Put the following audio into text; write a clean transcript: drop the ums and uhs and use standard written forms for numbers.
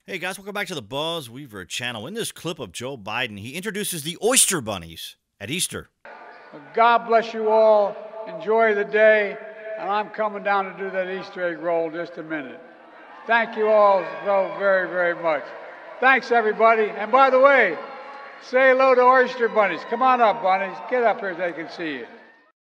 Hey guys, welcome back to the BuzWeaver channel. In this clip of Joe Biden, he introduces the Oyster Bunnies at Easter. God bless you all. Enjoy the day. And I'm coming down to do that Easter egg roll in just a minute. Thank you all so very, very much. Thanks, everybody. And by the way, say hello to Oyster Bunnies. Come on up, bunnies. Get up here so they can see you.